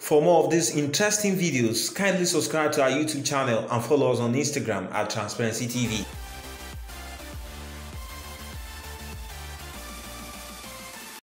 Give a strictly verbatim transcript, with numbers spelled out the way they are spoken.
For more of these interesting videos, kindly subscribe to our YouTube channel and follow us on Instagram at Transparency T V.